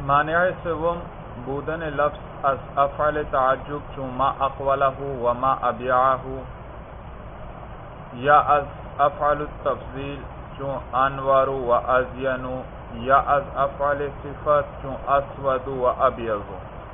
مانع سوم بودن لفظ از افعال تعجب چون ما اقوله و ما ابیعه، یا از افعال التفضیل چون انور و ازین، یا از افعال صفت چون اسود و ابیض۔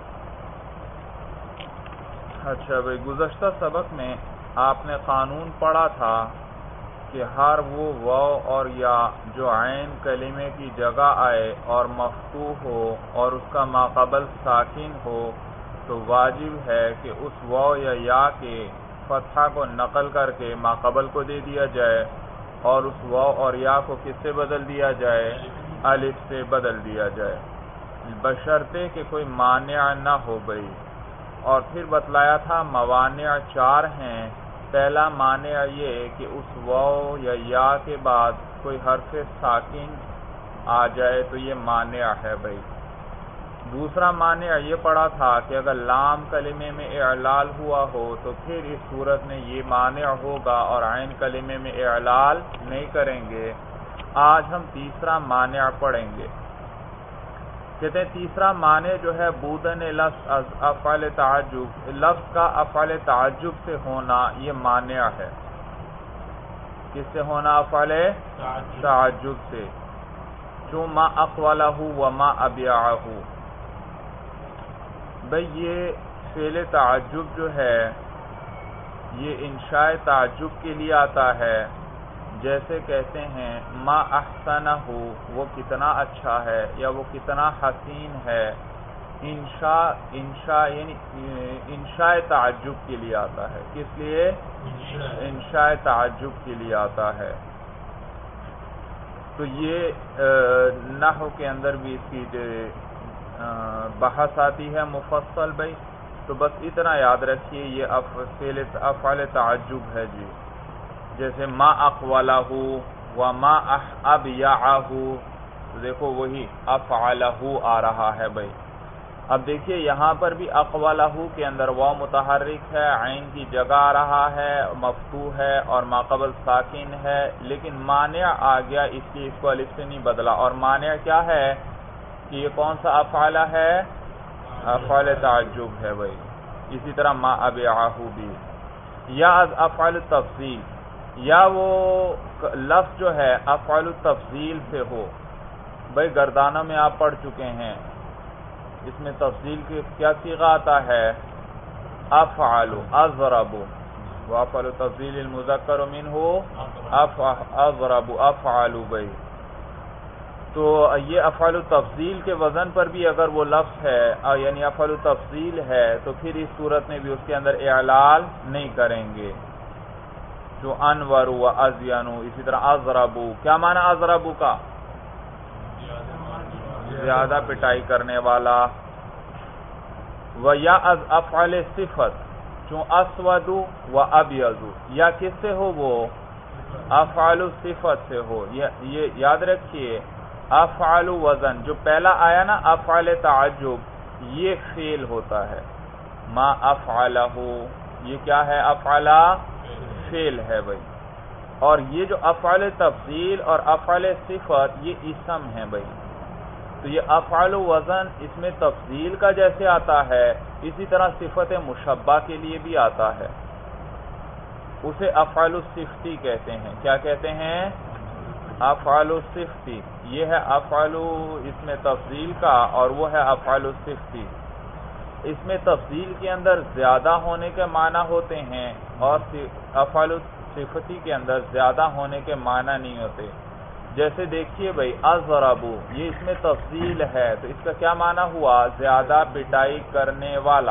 اچھا بھئی، گزشتہ سبق میں آپ نے قانون پڑھا تھا کہ ہر وہ واو اور یا جو عین کلمے کی جگہ آئے اور مفتوح ہو اور اس کا ماقبل ساکن ہو تو واجب ہے کہ اس واو یا کے فتحہ کو نقل کر کے ماقبل کو دے دیا جائے، اور اس واو اور یا کو کس سے بدل دیا جائے؟ الف سے بدل دیا جائے، بشرطے کہ کوئی مانع نہ ہو بھئی۔ اور پھر بتلایا تھا موانع 4 ہیں۔ پہلا مانع یہ کہ اس واو یا کے بعد کوئی حرف ساکن آ جائے تو یہ مانع ہے بھئی۔ دوسرا مانع یہ پڑھا تھا کہ اگر لام کلمے میں اعلال ہوا ہو تو پھر اس صورت میں یہ مانع ہوگا اور عین کلمے میں اعلال نہیں کریں گے۔ آج ہم تیسرا مانع پڑھیں گے۔ کہتے ہیں تیسرا مانع جو ہے بودن لفظ از افعال تعجب، لفظ کا افعال تعجب سے ہونا یہ مانع ہے۔ کس سے ہونا؟ افعال تعجب سے، چون ما اقوالہ و ما ابیعہ۔ بھئی یہ فعل تعجب جو ہے یہ انشاء تعجب کے لیے آتا ہے، جیسے کہتے ہیں ما احسنہ، وہ کتنا اچھا ہے یا وہ کتنا حسین ہے۔ انشاء یعنی انشاء تعجب کے لیے آتا ہے۔ کس لیے؟ انشاء تعجب کے لیے آتا ہے۔ تو یہ نحو کے اندر بھی اس کی بحث آتی ہے مفصل بھائی، تو بس اتنا یاد رکھیے یہ افعال تعجب ہے جی۔ جیسے ما اقوالہ و ما ابیعہ، تو دیکھو وہی افعلہ آ رہا ہے بھائی۔ اب دیکھیے یہاں پر بھی اقوالہ کے اندر واو متحرک ہے، عین کی جگہ آ رہا ہے، مفتوح ہے اور ماقبل ساکن ہے، لیکن مانع آ گیا اس لیے اس کو الف سے نہیں بدلا۔ اور مانع کیا ہے کہ یہ کون سا افعلہ ہے؟ افعال تعجب ہے بھائی۔ اسی طرح ما ابیعہ بھی۔ یا از افعال التفضیل، یا وہ لفظ جو ہے افعال التفضیل سے ہو۔ بھائی گردانوں میں آپ پڑھ چکے ہیں، اس میں تفضیل کی کیا صیغہ آتا ہے؟ افعل، اضرب، وافعل التفضیل المذکر منہ اضرب، افعل بھائی۔ تو یہ افعال التفضیل کے وزن پر بھی اگر وہ لفظ ہے یعنی افعال التفضیل ہے تو پھر اس صورت میں بھی اس کے اندر اعلال نہیں کریں گے، جو انور و ازین۔ اسی طرح اضرب، کیا معنی اضرب کا؟ زیادہ پٹائی کرنے والا۔ و یا از افعال صفت چون اسود و ابیض، یا کس سے ہو؟ وہ افعال صفت سے ہو۔ یہ یاد رکھیے افعال وزن جو پہلا آیا نا افعال تعجب، یہ فعل ہوتا ہے۔ ما افعلہ، یہ کیا ہے؟ افعلہ فعل ہے بھائی۔ اور یہ جو افعال تفضیل اور افعال صفت یہ اسم ہیں بھائی۔ تو یہ افعال وزن اس میں تفضیل کا جیسے آتا ہے اسی طرح صفت مشبہ کے لیے بھی آتا ہے، اسے افعال الصفتی کہتے ہیں۔ کیا کہتے ہیں؟ افعال الصفتی۔ یہ ہے افعال اس میں تفضیل کا اور وہ ہے افعال الصفتی۔ اس میں تفضیل کے اندر زیادہ ہونے کے معنی ہوتے ہیں اور افعال الصفتی کے اندر زیادہ ہونے کے معنی نہیں ہوتے۔ جیسے دیکھیے بھائی اضرب، یہ اس میں تفضیل ہے تو اس کا کیا معنی ہوا؟ زیادہ پٹائی کرنے والا۔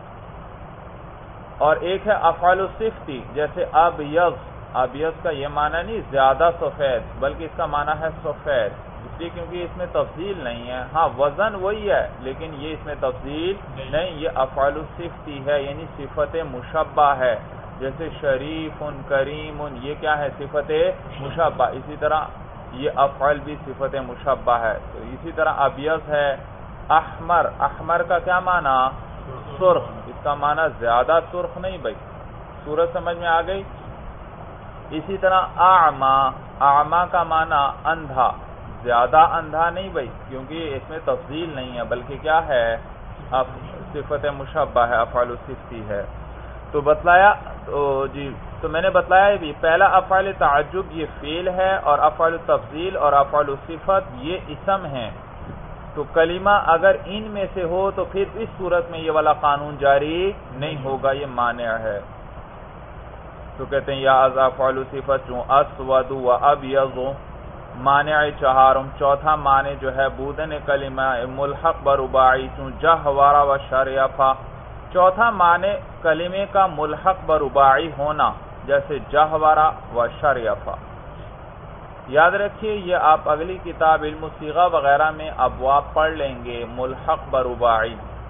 اور ایک ہے افعال الصفتی، جیسے ابیض، ابیض کا یہ معنی نہیں زیادہ سفید بلکہ اس کا معنی ہے سفید، اس لیے کیونکہ اس میں تفضیل نہیں ہے۔ ہاں وزن وہی ہے لیکن یہ اس میں تفضیل نہیں، یہ افعال الصفتی ہے یعنی صفت مشبہ ہے۔ جیسے شریف، کریم، یہ کیا ہے؟ صفت مشبہ۔ اسی طرح یہ افعال بھی صفت مشبہ ہے۔ تو اسی طرح ابیض ہے۔ احمر، احمر کا کیا معنی؟ سرخ، اس کا معنی زیادہ سرخ نہیں بھائی۔ صورت سمجھ میں آ گئی؟ اسی طرح اعمی، اعمی کا معنی اندھا، زیادہ اندھا نہیں بھائی، کیونکہ اس میں تفضیل نہیں ہے، بلکہ کیا ہے، صفت مشبہ ہے، افعال صفتی ہے۔ تو بتلایا تو میں نے بتلایا بھی، پہلا افعال تعجب یہ فعل ہے، اور افعال تفضیل اور افعال صفت یہ اسم ہیں۔ تو کلمہ اگر ان میں سے ہو تو پھر اس صورت میں یہ والا قانون جاری نہیں ہوگا، یہ مانع ہے۔ تو کہتے ہیں یا از افعال صفت چون اسود و ابیض، مانع چہارم، چوتھا مانع جو ہے بودن کلمہ ملحق برباعی چون جہور و شریفہ، چوتھا معنی کلمے کا ملحق برباعی ہونا، جیسے جہورا و شریفہ۔ یاد رکھیے یہ آپ اگلی کتاب علم الصیغہ وغیرہ میں ابواب پڑھ لیں گے، ملحق برباعی۔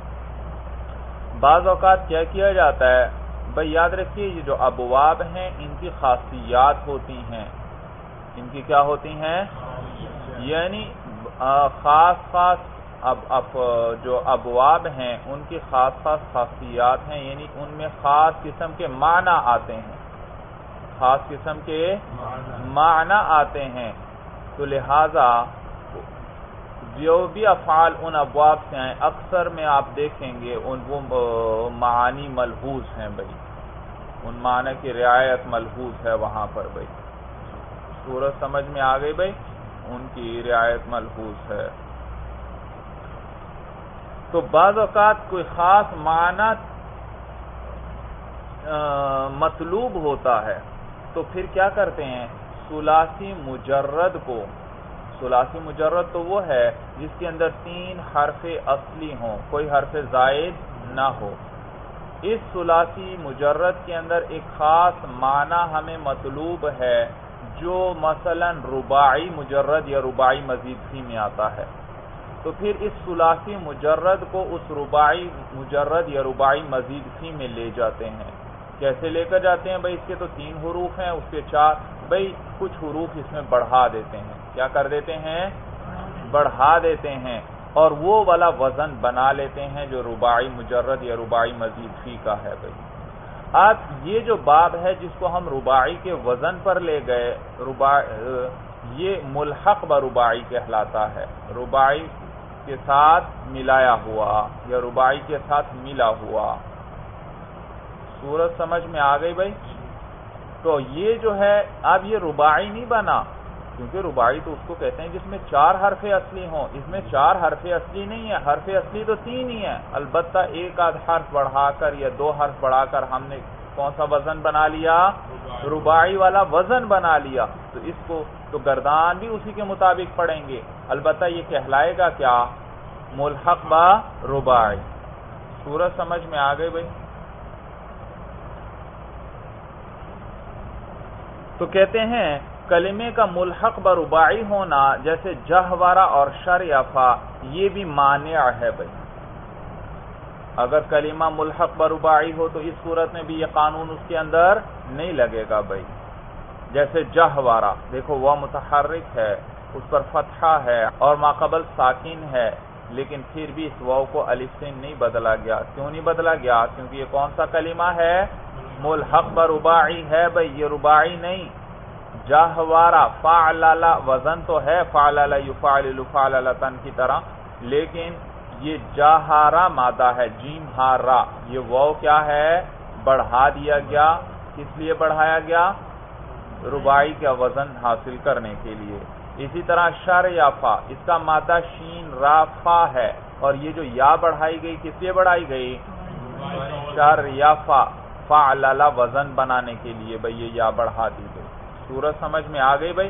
بعض اوقات کیا کیا جاتا ہے بھئی، یاد رکھیے یہ جو ابواب ہیں ان کی خاصیات ہوتی ہیں، ان کی کیا ہوتی ہیں، یعنی خاص جو ابواب ہیں ان کی خاص خاصیات ہیں، یعنی ان میں خاص قسم کے معنی آتے ہیں، خاص قسم کے معنی آتے ہیں۔ تو لہذا جو بھی افعال ان ابواب سے ہیں اکثر میں آپ دیکھیں گے ان وہ معانی ملحوظ ہیں بھائی، ان معنی کی رعایت ملحوظ ہے وہاں پر بھائی، صورت سمجھ میں آ گئی بھائی، ان کی رعایت ملحوظ ہے۔ تو بعض اوقات کوئی خاص معنی مطلوب ہوتا ہے تو پھر کیا کرتے ہیں، ثلاثی مجرد کو، ثلاثی مجرد تو وہ ہے جس کے اندر 3 حرف اصلی ہوں، کوئی حرف زائد نہ ہو، اس ثلاثی مجرد کے اندر ایک خاص معنی ہمیں مطلوب ہے جو مثلا رباعی مجرد یا رباعی مزید فی میں آتا ہے، تو پھر اس ثلاثی مجرد کو اس رباعی مجرد یا رباعی مزید فی میں لے جاتے ہیں۔ کیسے لے کر جاتے ہیں بھائی، اس کے تو 3 حروف ہیں، اس کے 4، بھائی کچھ حروف اس میں بڑھا دیتے ہیں، کیا کر دیتے ہیں، بڑھا دیتے ہیں، اور وہ والا وزن بنا لیتے ہیں جو رباعی مجرد یا رباعی مزید فی کا ہے بھائی۔ اب یہ جو باب ہے جس کو ہم رباعی کے وزن پر لے گئے، یہ ملحق برباعی کہلاتا ہے، رباعی کے ساتھ ملایا ہوا یا رباعی کے ساتھ ملا ہوا۔ صورت سمجھ میں آ گئی بھائی؟ تو یہ جو ہے اب یہ رباعی نہیں بنا، کیونکہ رباعی تو اس کو کہتے ہیں جس میں 4 حرف اصلی ہوں، اس میں 4 حرف اصلی نہیں ہے، حرف اصلی تو 3 ہی ہے، البتہ ایک آدھ حرف بڑھا کر یا 2 حرف بڑھا کر ہم نے کون سا وزن بنا لیا، رباعی والا وزن بنا لیا، تو اس کو تو گردان بھی اسی کے مطابق پڑھیں گے، البتہ یہ کہلائے گا کیا، ملحق با رباعی۔ صورت سمجھ میں آ گئی بھائی؟ تو کہتے ہیں کلمے کا ملحق برباعی ہونا جیسے جہورا اور شریفہ یہ بھی مانع ہے بھائی، اگر کلمہ ملحق برباعی ہو تو اس صورت میں بھی یہ قانون اس کے اندر نہیں لگے گا بھائی۔ جیسے جہورا، دیکھو وہ متحرک ہے، اس پر فتحہ ہے اور ماقبل ساکن ہے، لیکن پھر بھی اس واو کو الف سے نہیں بدلا گیا۔ کیوں نہیں بدلا گیا؟ کیونکہ یہ کون سا کلمہ ہے، ملحق برباعی ہے بھائی، یہ رباعی نہیں۔ جہورا فعلل وزن تو ہے فعلل یفعلل فعللتن کی طرح، لیکن یہ جاہارا مادہ ہے، جیم ہارا، یہ واو کیا ہے، بڑھا دیا گیا۔ کس لیے بڑھایا گیا؟ رباعی کا وزن حاصل کرنے کے لیے۔ اسی طرح شر یا فا، اس کا مادہ شین را فا ہے، اور یہ جو یا بڑھائی گئی کس لیے بڑھائی گئی، شر یا فا، فعلل وزن بنانے کے لیے بھئی یہ یا بڑھا دی گئی۔ صورت سمجھ میں آ گئی بھائی؟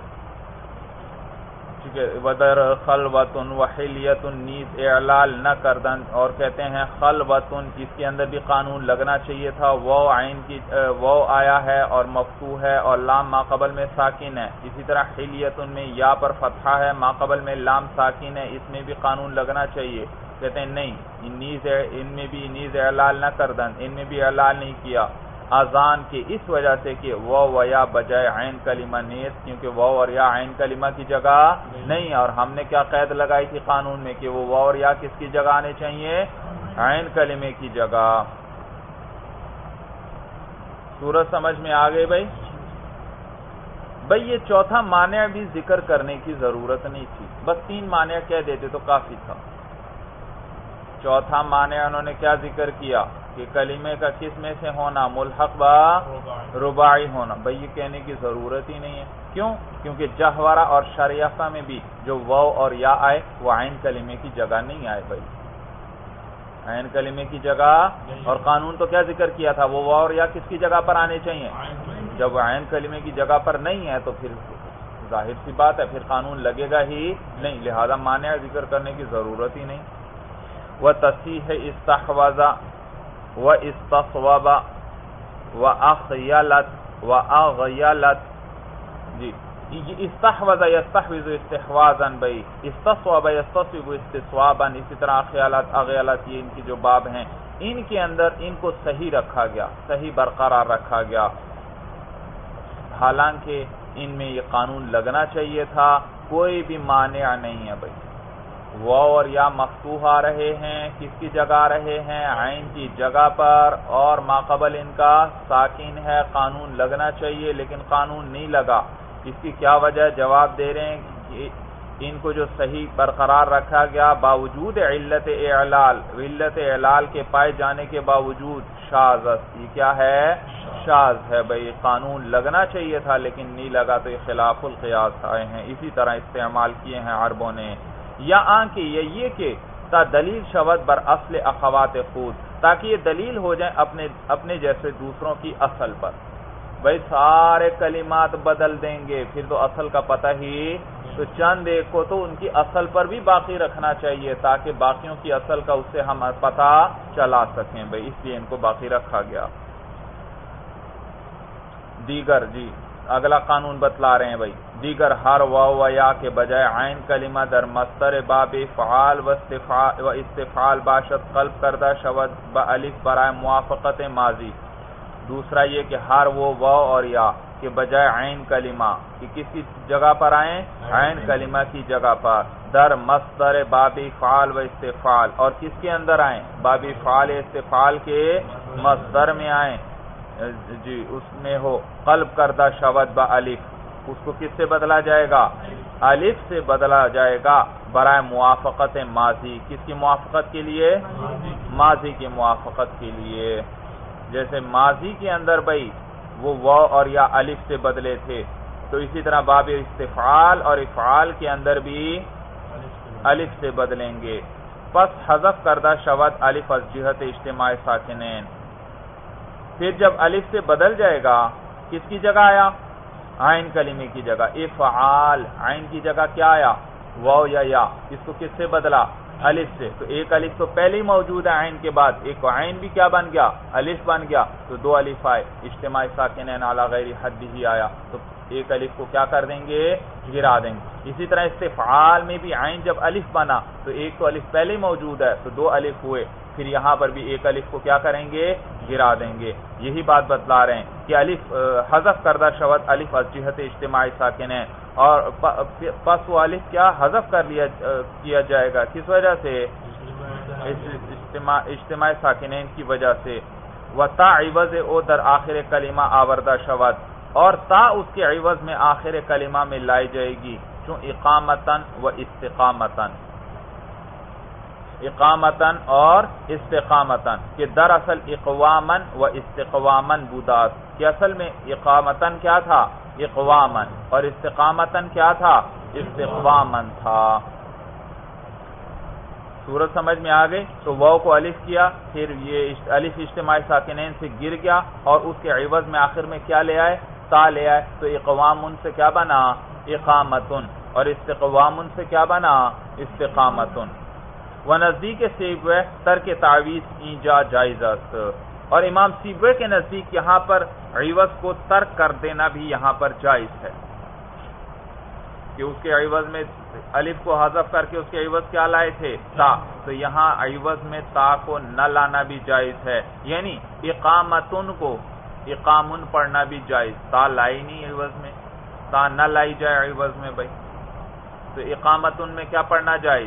ٹھیک ہے۔ ودر خلوتن وحلیتن، نیز اعلال نہ کردن، اور کہتے ہیں خلوتن، اس کے اندر بھی قانون لگنا چاہیے تھا، واو عین کی واو آیا ہے اور مفتوح ہے اور لام ما قبل میں ساکن ہے۔ اسی طرح حلیتن میں یا پر فتحہ ہے، ما قبل میں لام ساکن ہے، اس میں بھی قانون لگنا چاہیے۔ کہتے ہیں نہیں، ان میں بھی نیز اعلال نہ کردن، ان میں بھی اعلال نہیں کیا، اذان کے اس وجہ سے کہ واو و یا بجائے عین کلمہ نیز، کیونکہ واو اور یا عین کلمہ کی جگہ نہیں، اور ہم نے کیا قید لگائی تھی قانون میں کہ وہ واو اور یا کس کی جگہ آنے چاہیے، عین کلمے کی جگہ۔ صورت سمجھ میں آ گئی بھائی؟ بھئی یہ چوتھا مانع بھی ذکر کرنے کی ضرورت نہیں تھی، بس 3 مانع کہہ دیتے تو کافی تھا۔ چوتھا مانع انہوں نے کیا ذکر کیا کہ کلمے کا کس میں سے ہونا، ملحق با رباعی ہونا۔ بھئی یہ کہنے کی ضرورت ہی نہیں ہے، کیوں؟ کیونکہ جہورہ اور شریفہ میں بھی جو واو اور یا آئے وہ عین کلمے کی جگہ نہیں آئے بھئی، عین کلمے کی جگہ۔ اور قانون تو کیا ذکر کیا تھا، وہ واو اور یا کس کی جگہ پر آنے چاہیے؟ جب عین کلمے کی جگہ پر نہیں ہے تو پھر ظاہر سی بات ہے پھر قانون لگے گا ہی نہیں، لہذا مانع ذکر کرنے کی ضرورت ہی نہیں۔ وتصحیح استحوذ واستصوب واخیلت واغیلت، جی استحوذ یستحوذ استحواذا بھئی، استصوب یستصوب استصوابا، اسی طرح اخیلت اغیلت، یہ ان کی جو باب ہیں ان کے اندر ان کو صحیح رکھا گیا، صحیح برقرار رکھا گیا، حالانکہ ان میں یہ قانون لگنا چاہیے تھا۔ کوئی بھی مانع نہیں ہے بھئی، واو اور یا مفتوح آ رہے ہیں، کس کی جگہ آ رہے ہیں؟ عین کی جگہ پر، اور ماقبل ان کا ساکن ہے، قانون لگنا چاہیے لیکن قانون نہیں لگا۔ اس کی کیا وجہ؟ جواب دے رہے ہیں کہ ان کو جو صحیح برقرار رکھا گیا باوجود علت اعلال، علت اعلال کے پائے جانے کے باوجود شاذ، یہ کیا ہے؟ شاذ ہے بھئی، قانون لگنا چاہیے تھا لیکن نہیں لگا تو یہ خلاف القیاس آئے ہیں، اسی طرح استعمال کیے ہیں عربوں نے۔ یا آنکہ یہ کہ تا دلیل شود بر اصل اخوات خود، تاکہ یہ دلیل ہو جائیں اپنے جیسے دوسروں کی اصل پر۔ بھئی سارے کلمات بدل دیں گے پھر تو اصل کا پتہ ہی، تو چند ایک کو تو ان کی اصل پر بھی باقی رکھنا چاہیے تاکہ باقیوں کی اصل کا اس سے ہم پتہ چلا سکیں بھئی، اس لیے ان کو باقی رکھا گیا۔ دیگر، جی اگلا قانون بتلا رہے ہیں بھئی، دیگر ہر واو و یا کے بجائے عین کلمہ در مصدر باب فعال و استفعال باشد قلب کردہ شود با الف برائے موافقت ماضی۔ دوسرا یہ کہ ہر وہ واو اور یا کے بجائے عین کلمہ کہ کس کی جگہ پر آئیں؟ عین کلمہ کی جگہ پر، در مصدر باب فعال و استفعال، اور کس کے اندر آئیں؟ باب فعال استفعال کے مصدر میں آئیں، جی اس میں ہو قلب کردہ شود با الف، اس کو کس سے بدلا جائے گا؟ الف سے بدلا جائے گا برائے موافقت ماضی، کس کی موافقت کے لیے؟ ماضی کی موافقت کے لیے۔ جیسے ماضی کے اندر بھئی وہ واو اور یا الف سے بدلے تھے، تو اسی طرح باب استفعال اور افعال کے اندر بھی الف سے بدلیں گے۔ پس حذف کردہ شود الف از جہت اجتماع ساکنین، پھر جب الف سے بدل جائے گا کس کی جگہ آیا؟ عین کلمے کی جگہ، افعال، عین کی جگہ کیا آیا؟ واو یا، اس کو کس سے بدلا؟ الف سے، تو ایک الف تو پہلے ہی موجود ہے عین کے بعد، ایک عین بھی کیا بن گیا؟ الف بن گیا، تو 2 الف آئے، اجتماع ساکنین علی غیر حد ہی آیا، تو ایک الف کو کیا کر دیں گے؟ گرا دیں گے۔ اسی طرح استفعال میں بھی عین جب الف بنا تو ایک تو الف پہلے ہی موجود ہے تو 2 الف ہوئے، پھر یہاں پر بھی ایک الف کو کیا کریں گے؟ گرا دیں گے۔ یہی بات بتلا رہے ہیں کہ الف حذف کردہ شود الف از جہت اجتماع ساکنین، اور پس وہ الف کیا حذف کیا جائے گا، کس وجہ سے؟ اجتماع ساکنین کی وجہ سے۔ وتا عوض او در آخر کلمہ آوردہ شود، اور تا اس کے عوض میں آخر کلمہ میں لائی جائے گی، چون اقامتن و استقامتن، اقامتن اور استقامتن، کہ دراصل اقوامن و استقوامن بودات، کہ اصل میں اقامتن کیا تھا؟ اقوامن، اور استقامتن کیا تھا؟ استقوامن تھا۔ صورت سمجھ میں آ گئی؟ تو واو کو الف کیا، پھر یہ الف اجتماع ساکنین سے گر گیا اور اس کے عوض میں آخر میں کیا لے آئے؟ تا لے آئے، تو اقوامن سے کیا بنا؟ اقامتن، اور استقوامن سے کیا بنا؟ استقامتن۔ ونزدیک سیبوے ترک تعویض اینجا جائز است، اور امام سیبوے کے نزدیک یہاں پر عوض کو ترک کر دینا بھی یہاں پر جائز ہے، کہ اس کے عوض میں الف کو حذف کر کے اس کے عوض کیا لائے تھے؟ تا، تو یہاں عوض میں تا کو نہ لانا بھی جائز ہے، یعنی اقامتن کو اقامن پڑھنا بھی جائز، تا لائی نہیں عوض میں، تا نہ لائی جائے عوض میں بھائی، تو اقامتن میں کیا پڑھنا جائز؟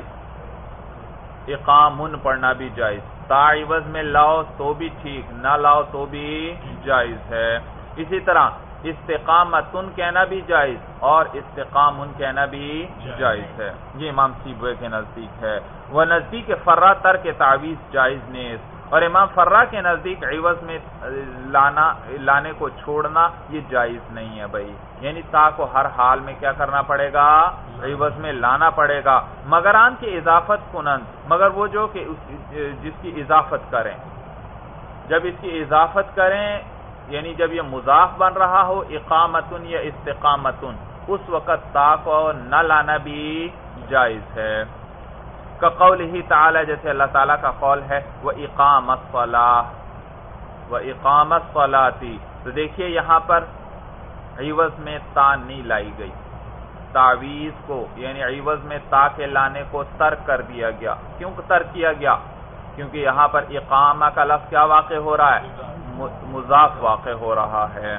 اقامن پڑھنا بھی جائز، تا عوض میں لاؤ تو بھی ٹھیک، نہ لاؤ تو بھی جائز ہے۔ اسی طرح استقامتن کہنا بھی جائز اور استقامن کہنا بھی جائز ہے. یہ امام سیبوی کے نزدیک ہے. وہ نزدیک فرا ترک تعویض جائز نیز، اور امام فرا کے نزدیک عوض میں لانے کو چھوڑنا یہ جائز نہیں ہے بھائی. یعنی تا کو ہر حال میں کیا کرنا پڑے گا؟ عوض میں لانا پڑے گا. مگر آن کی اضافت کنند، مگر وہ جو کہ جس کی اضافت کریں، جب اس کی اضافت کریں یعنی جب یہ مضاف بن رہا ہو اقامتن یا استقامتن، اس وقت تا کو نہ لانا بھی جائز ہے. کقولہ تعالی، جیسے اللہ تعالیٰ کا قول ہے وَإِقَامَ الصَّلَاةِ وَإِقَامَ الصَّلَاةِ. تو دیکھیے یہاں پر عوض میں تا نہیں لائی گئی، تعویض کو یعنی عوض میں تا کے لانے کو ترک کر دیا گیا. کیوں ترک کیا گیا؟ کیونکہ یہاں پر اقامہ کا لفظ کیا واقع ہو رہا ہے؟ مضاف واقع ہو رہا ہے.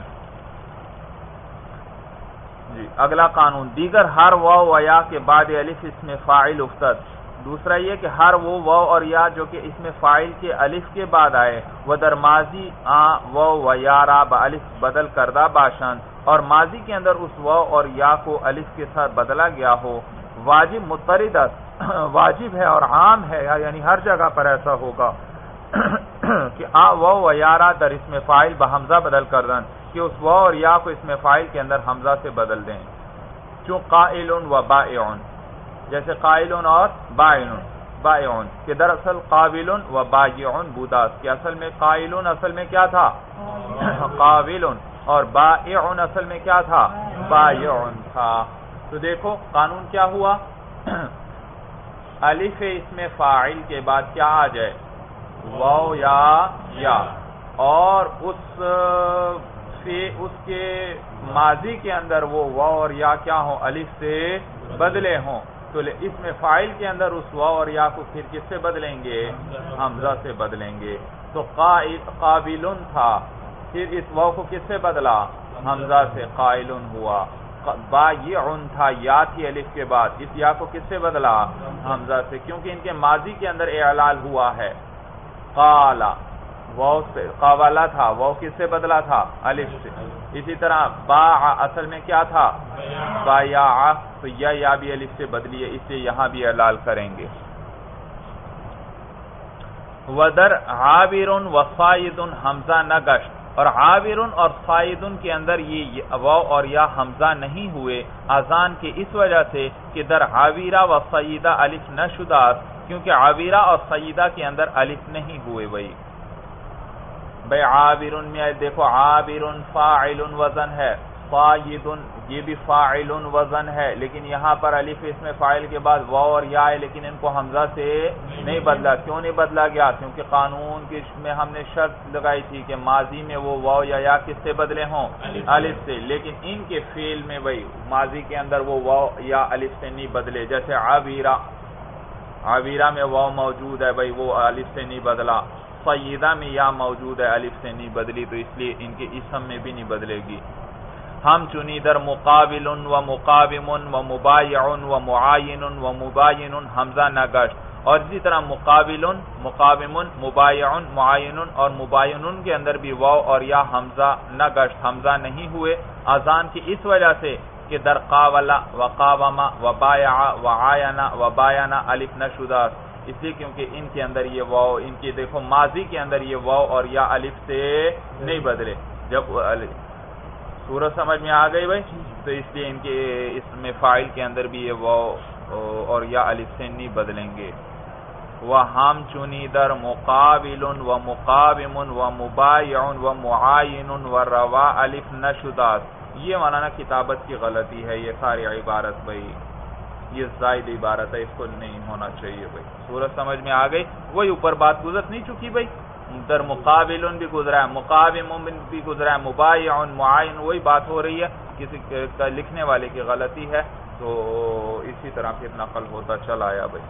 جی اگلا قانون، دیگر ہر واو و یا کے بعد الف اسم فاعل افتد. دوسرا یہ کہ ہر وہ واو اور یا جو کہ اسم فاعل کے الف کے بعد آئے وہ در ماضی واو و یا را با الف بدل کردہ باشند، اور ماضی کے اندر اس واو اور یا کو الف کے ساتھ بدلا گیا ہو. واجب متردد واجب ہے اور عام ہے، یعنی ہر جگہ پر ایسا ہوگا کہ واو و یا را در اسم فاعل بحمزہ بدل کردن، کہ اس واو اور یا کو اسم فاعل کے اندر حمزہ سے بدل دیں. چون قائل و بائعن، جیسے قائل اور بائعن کہ دراصل قابل و بائعن بوداس، کہ اصل میں قائل اصل میں کیا تھا؟ قابل، اور بائعن اصل میں کیا تھا؟ بائعن تھا. تو دیکھو قانون کیا ہوا، الف اسم فاعل کے بعد کیا آ جائے؟ واو یا اور اس کے ماضی کے اندر وہ واو اور یا کیا ہوں؟ الف سے بدلے ہوں. تو اس میں فاعل کے اندر اس واو اور یا کو پھر کس سے بدلیں گے؟ حمزہ سے بدلیں گے. تو قابلن تھا، پھر اس واو کو کس سے بدلا؟ حمزہ سے، قائلن ہوا. بائعن تھا، یا تھی الف کے بعد، اس یا کو کس سے بدلا؟ حمزہ سے، کیونکہ ان کے ماضی کے اندر اعلال ہوا ہے. قالا واو سے، قاولا تھا، واو کس سے بدلا تھا؟ الف سے. اسی طرح باع اصل میں کیا تھا؟ بایع، تو یا بھی الف سے بدلی ہے، اس لیے یہاں بھی اعلال کریں گے. ودر عابر و صائد حمزہ نہ گشت، اور عابر اور صائد کے اندر یہ واو اور یا حمزہ نہیں ہوئے اذان کی اس وجہ سے کہ در عابرہ و صائدہ الف نہ شدہ، کیونکہ عابرہ اور صائدہ کے اندر الف نہیں ہوئے. بھئی عابر میں دیکھو عابر فاعل وزن ہے، صائد یہ بھی فاعل وزن ہے، لیکن یہاں پر الف اس میں فاعل کے بعد واو اور یا ہے، لیکن ان کو حمزہ سے نہیں بدلا. کیوں نہیں بدلا گیا؟ کیونکہ قانون میں ہم نے شرط لگائی تھی کہ ماضی میں وہ واو یا کس سے بدلے ہوں؟ الف سے. لیکن ان کے فعل میں بھئی ماضی کے اندر وہ واو یا الف سے نہیں بدلے. جیسے عابرہ میں واو موجود ہے بھئی، وہ الف سے نہیں بدلا. صیدہ میں یا موجود ہے، الف سے نہیں بدلی، تو اس لیے ان کے اسم میں بھی نہیں بدلے گی. ہم چنی در مقابل و مقابم و مبایع و معاین و مباین حمزہ نہ گشت. اور اسی طرح مقابل، مقابم، مبایع، معاین اور مباین کے اندر بھی واو اور یا حمزہ نہ گشت، حمزہ نہیں ہوئے اذان کی اس وجہ سے کہ در قاولا و قاوما و بایع و عاینا و باینا الف نہ شدہ، اس لیے کیونکہ ان کے اندر یہ واو، ان کی دیکھو ماضی کے اندر یہ واو اور یا الف سے نہیں بدلے. جب سورج سمجھ میں آ گئی بھائی، تو اس لیے ان کے اس میں فاعل کے اندر بھی یہ واو اور یا الف سے نہیں بدلیں گے. وَهَمْ چُنِی در مقابل و مقابم و مبایع و معاین و روا الف نشدات. یہ مولانا کتابت کی غلطی ہے، یہ ساری عبارت بھائی یہ زائد عبارت ہے، اس کو نہیں ہونا چاہیے بھائی. سورج سمجھ میں آ گئی. وہی اوپر بات گزر نہیں چکی بھائی، در مقابل بھی گزرا ہے، مقابم بھی گزرا ہے، مبایع معاین، وہی بات ہو رہی ہے. کسی لکھنے والے کی غلطی ہے، تو اسی طرح پھر نقل ہوتا چلا آیا بھائی.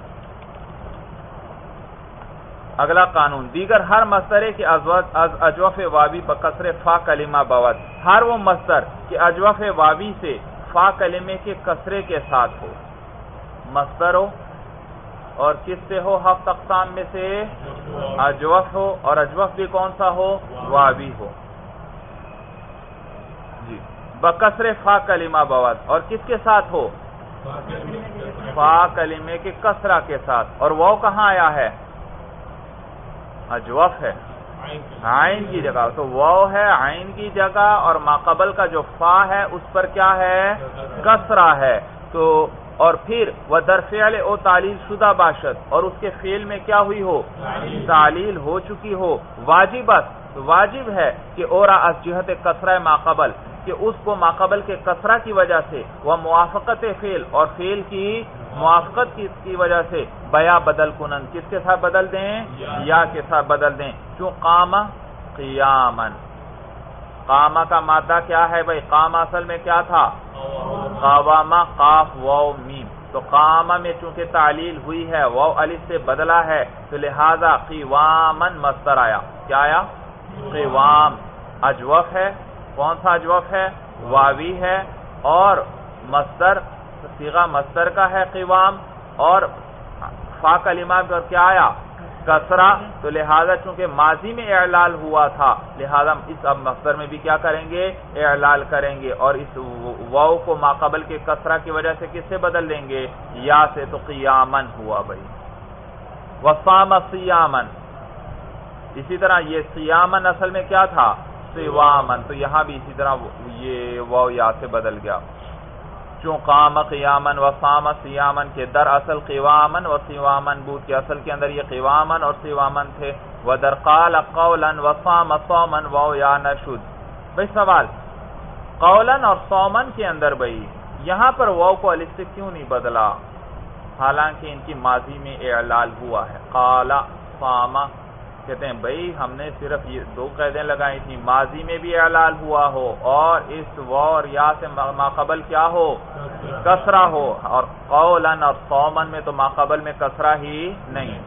اگلا قانون، دیگر ہر مصدر کے اجوف واوی بکسر فا کلمہ بود. ہر وہ مصدر کہ اجوف واوی سے فا کلمے کے کسرے کے ساتھ ہو. مصدر ہو اور کس سے ہو؟ ہفت اقسام میں سے اجوف ہو، اور اجوف بھی کون سا ہو؟ واوی ہو. بکسر فا کلمہ بود، اور کس کے ساتھ ہو؟ فا کلمے کے کسرہ کے ساتھ. اور واو کہاں آیا ہے؟ اجوف ہے، عین کی جگہ. تو واو ہے عین کی جگہ، اور ماقبل کا جو فا ہے اس پر کیا ہے؟ کسرہ ہے. تو اور پھر وہ در فعل او تعلیل شدہ باشد، اور اس کے فعل میں کیا ہوئی ہو؟ تعلیل ہو چکی ہو. واجبت، واجب ہے کہ اورا از جہت کسرہ ماقبل، کہ اس کو ماقبل کے کسرہ کی وجہ سے، وہ موافقت فعل، اور فعل کی موافقت کی وجہ سے بیا بدل کنن، کس کے ساتھ بدل دیں؟ یا کے ساتھ بدل دیں. کیوں؟ قام قیامن. قامہ کا مادہ کیا ہے بھائی؟ قامہ اصل میں کیا تھا؟ قوامہ، قاف واو میم. تو قامہ میں چونکہ تعلیل ہوئی ہے، واو الف سے بدلا ہے، تو لہذا قوامن مصدر آیا. کیا آیا؟ قوام. اجوف ہے. کون سا اجوف ہے؟ واوی ہے. اور مصدر صیغہ مصدر کا ہے قوام، اور فا کلمہ پر کیا آیا؟ کسرہ. تو لہذا چونکہ ماضی میں اعلال ہوا تھا، لہذا اس اب مصدر میں بھی کیا کریں گے؟ اعلال کریں گے. اور اس واو کو ماقبل کے کسرہ کی وجہ سے کس سے بدل دیں گے؟ یا سے. تو قیامن ہوا بھائی. وصام صیامن. اسی طرح یہ صیامن اصل میں کیا تھا؟ صوامن. تو یہاں بھی اسی طرح یہ واو یا سے بدل گیا. چون قام قیامن و صام صیامن کے در اصل قوامن و صوامن بود، کے اصل کے اندر یہ قوامن اور صوامن تھے. و در قال قولا و صام صومن واو یا نشد. بھئی سوال، قولا اور صومن کے اندر بھئی یہاں پر واو کو الف سے کیوں نہیں بدلا، حالانکہ ان کی ماضی میں اعلال ہوا ہے؟ قال صام. کہتے ہیں بھئی ہم نے صرف یہ دو قیدیں لگائی تھیں، ماضی میں بھی اعلال ہوا ہو، اور اس واو اور یا سے ماقبل کیا ہو؟ کسرہ ہو. اور قولا اور صومن میں تو ماقبل میں کسرہ ہی نہیں.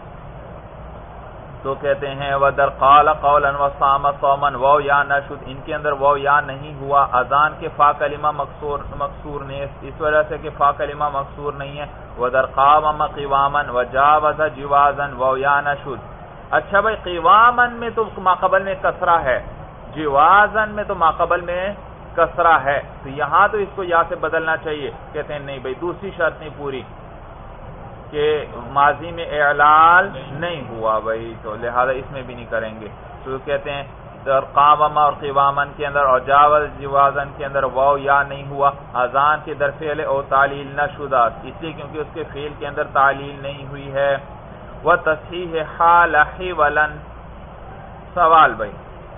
تو کہتے ہیں وَدَرْ قَالَ قَوْلًا وَصَامَ صَوْمًا واو یا نشد. ان کے اندر واو یا نہیں ہوا. اذان کے فا کلمہ مکسور نہیں، اس وجہ سے کہ فا کلمہ مکسور نہیں ہے. وَدَرْ قَامَ قِوَامًا وَجَاوَزَ جِوَازًا واو یا نشد. اچھا بھائی، قوامن میں تو ماقبل میں کسرہ ہے، جوازن میں تو ماقبل میں کسرہ ہے، تو یہاں تو اس کو یا سے بدلنا چاہیے. کہتے ہیں نہیں بھائی، دوسری شرط نہیں پوری کہ ماضی میں اعلال نہیں ہوا بھائی، تو لہذا اس میں بھی نہیں کریں گے. تو کہتے ہیں در قامہ اور قوامن کے اندر اور جاوز جوازن کے اندر واو یا نہیں ہوا. اذان کے در فعل او تعلیل نہ شدہ، اس لیے کیونکہ اس کے فعل کے اندر تعلیل نہیں ہوئی ہے. وتصحیح حال حولن. سوال بھائی،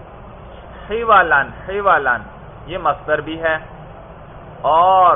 حولن یہ مصدر بھی ہے اور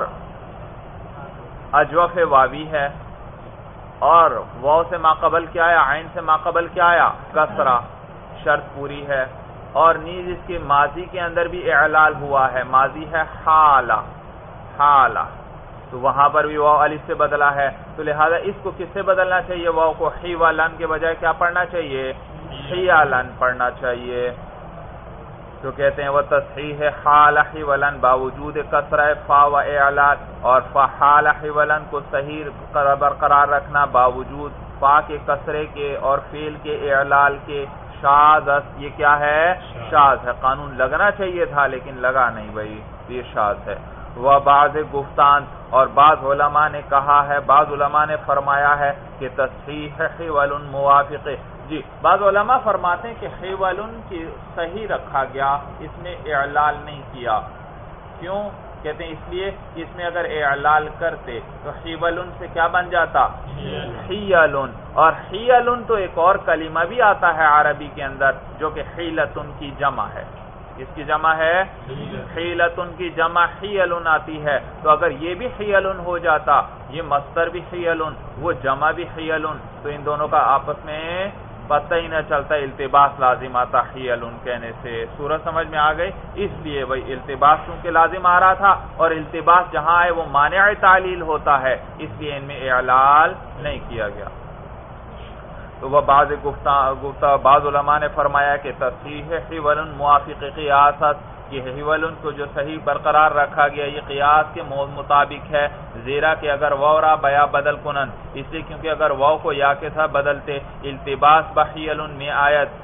اجوف واوی ہے، اور واو سے ماقبل کیا آیا؟ عین سے ماقبل کیا آیا؟ کسرہ. شرط پوری ہے. اور نیز اس کے ماضی کے اندر بھی اعلال ہوا ہے، ماضی ہے حالہ، تو وہاں پر بھی واو الف سے بدلا ہے. تو لہذا اس کو کس سے بدلنا چاہیے؟ واو کو حولن کے بجائے کیا پڑھنا چاہیے؟ حیالن پڑھنا چاہیے. تو کہتے ہیں وہ تصحیح حال حولن باوجود کسرہ فا و اعلال، اور فحال حولن کو صحیح برقرار رکھنا باوجود فا کے کسرے کے اور فعل کے اعلال کے. شاذ، یہ کیا ہے؟ شاذ ہے. قانون لگنا چاہیے تھا لیکن لگا نہیں بھائی، یہ شاذ ہے. وہ بعض گفتان، اور بعض علماء نے کہا ہے، بعض علماء نے فرمایا ہے کہ تصحیح حول موافق. جی، بعض علماء فرماتے ہیں کہ حول کی صحیح رکھا گیا، اس میں اعلال نہیں کیا. کیوں؟ کہتے ہیں اس لیے کہ اس میں اگر اعلال کرتے تو حول سے کیا بن جاتا؟ حیل. اور حیل تو ایک اور کلمہ بھی آتا ہے عربی کے اندر جو کہ حیلتن کی جمع ہے. اس کی جمع ہے حیلتن کی جمع حیلن آتی ہے. تو اگر یہ بھی حیلن ہو جاتا، یہ مصدر بھی حیلن، وہ جمع بھی حیلن، تو ان دونوں کا آپس میں پتہ ہی نہ چلتا، التباس لازم آتا حیلن کہنے سے. صورت سمجھ میں آ گئی؟ اس لیے بھائی التباس چونکہ لازم آ رہا تھا، اور التباس جہاں ہے وہ مانع تعلیل ہوتا ہے، اس لیے ان میں اعلال نہیں کیا گیا. تو وہ بعض علماء نے فرمایا کہ تصحیح حول موافق قیاست، کہ حول کو جو صحیح برقرار رکھا گیا یہ قیاس کے مطابق ہے. زیرا کہ اگر واو را بیا بدل کنن، اس لیے کیونکہ اگر واو کو یا کے ساتھ بدلتے التباس بحیل میں آیت،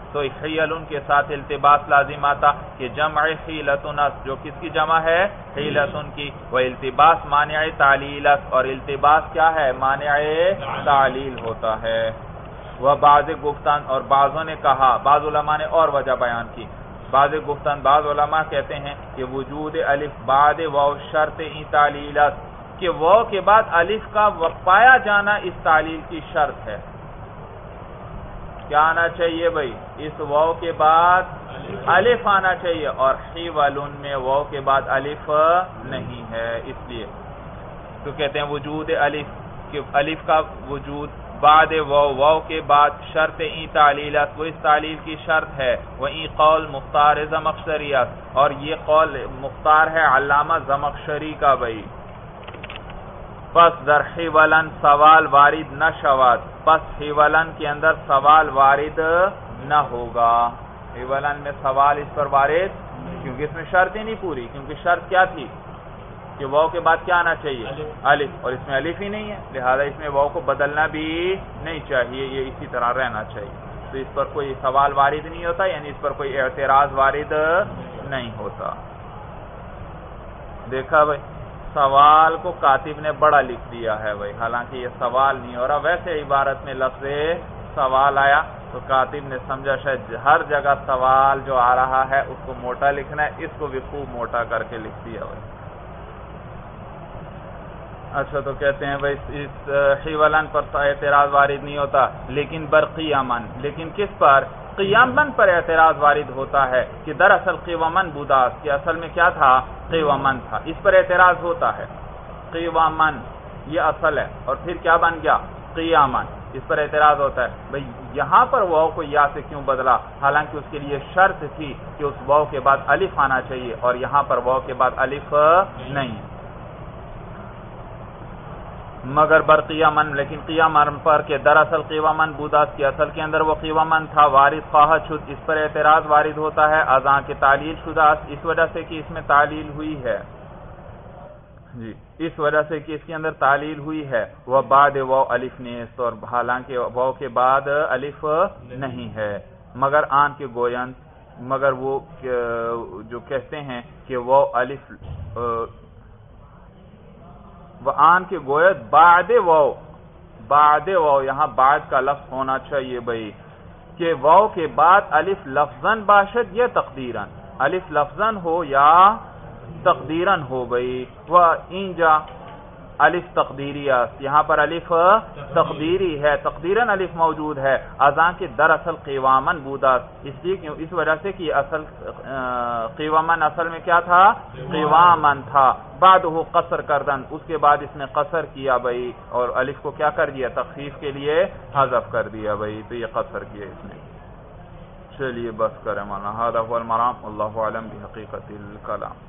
تو حیلن کے ساتھ التباس لازم آتا کہ جمع حیلتن جو کس کی جمع ہے؟ حیلتن کی. والتباس مانع تعلیل اور التباس کیا ہے؟ مانع تعلیل ہوتا ہے. وہ بعض گفتن اور بعضوں نے کہا، بعض علماء نے اور وجہ بیان کی. بعض گفتن بعض علماء کہتے ہیں کہ وجود الف بعد واو شرط ای تعلیلت، کہ واو کے بعد الف کا پایا جانا اس تعلیل کی شرط ہے. کیا آنا چاہیے بھئی؟ اس واو کے بعد الف آنا چاہیے، اور حیولن میں واو کے بعد الف نہیں ہے. اس لیے تو کہتے ہیں وجود الف، کہ الف کا وجود بعد واو کے بعد شرط ای تعلیلت، وہ اس تعلیل کی شرط ہے. وہی قول مختار زمخشریت، اور یہ قول مختار ہے علامہ زمخشری کا. بھئی پس در حیولن سوال وارد نہ شود، پس حیولن کے اندر سوال وارد نہ ہوگا. حیولن میں سوال اس پر وارد، کیونکہ اس میں شرط ہی نہیں پوری. کیونکہ شرط کیا تھی کہ واو کے بعد کیا آنا چاہیے؟ الف، اور اس میں الف ہی نہیں ہے، لہذا اس میں واو کو بدلنا بھی نہیں چاہیے، یہ اسی طرح رہنا چاہیے. تو اس پر کوئی سوال وارد نہیں ہوتا، یعنی اس پر کوئی اعتراض وارد نہیں ہوتا. دیکھا بھائی، سوال کو کاتب نے بڑا لکھ دیا ہے بھائی، حالانکہ یہ سوال نہیں ہو رہا. ویسے عبارت میں لفظ سوال آیا تو کاتب نے سمجھا شاید ہر جگہ سوال جو آ رہا ہے اس کو موٹا لکھنا ہے، اس کو بھی خوب موٹا کر کے لکھ دیا بھائی. اچھا، تو کہتے ہیں بھائی اس حیولن پر اعتراض وارد نہیں ہوتا، لیکن بر قیامن، لیکن کس پر؟ قیامن پر اعتراض وارد ہوتا ہے کہ دراصل قیومن بوداس، کہ اصل میں کیا تھا؟ قیومن تھا. اس پر اعتراض ہوتا ہے. قیومن یہ اصل ہے، اور پھر کیا بن گیا؟ قیامن. اس پر اعتراض ہوتا ہے بھئی یہاں پر واو کو یا سے کیوں بدلا، حالانکہ اس کے لیے شرط تھی کہ اس واو کے بعد الف آنا چاہیے، اور یہاں پر واو کے بعد الف نہیں. مگر بر قیامن، لیکن قیامن پر کہ دراصل قیومن بوداس کی اصل کے اندر وہ قیومن تھا. وارد خواہد شد، اس پر اعتراض وارد ہوتا ہے اذان کے تعلیل شدہ، اس وجہ سے کہ اس میں تعلیل ہوئی ہے. جی، اس وجہ سے کہ اس کے اندر تعلیل ہوئی ہے. وہ بعد واو الف نیست، اور حالانکہ واو کے بعد الف نہیں ہے. مگر آن کے گویند، مگر وہ جو کہتے ہیں کہ واو الف وہ آن کے گوید بعد واو، یہاں بعد کا لفظ ہونا چاہیے بھئی، کہ واو کے بعد الف لفظاً باشد یا تقدیراً، الف لفظاً ہو یا تقدیراً ہو بھئی. وہ اینجا الف تقدیری است، یہاں پر الف تقدیری ہے، تقدیراً الف موجود ہے. اذان کے دراصل قیوامن بوداس، اس لیے اس وجہ سے کہ اصل قیوامن اصل میں کیا تھا؟ قیوامن تھا. بعد وہ قصر کردن، اس کے بعد اس نے قصر کیا بھئی، اور الف کو کیا کر دیا؟ تخفیف کے لیے حذف کر دیا بھئی، تو یہ قصر کیا اس نے. چلیے بس کریں مولانا. ھذا ھو المرام، واللہ اعلم بحقیقت الکلام.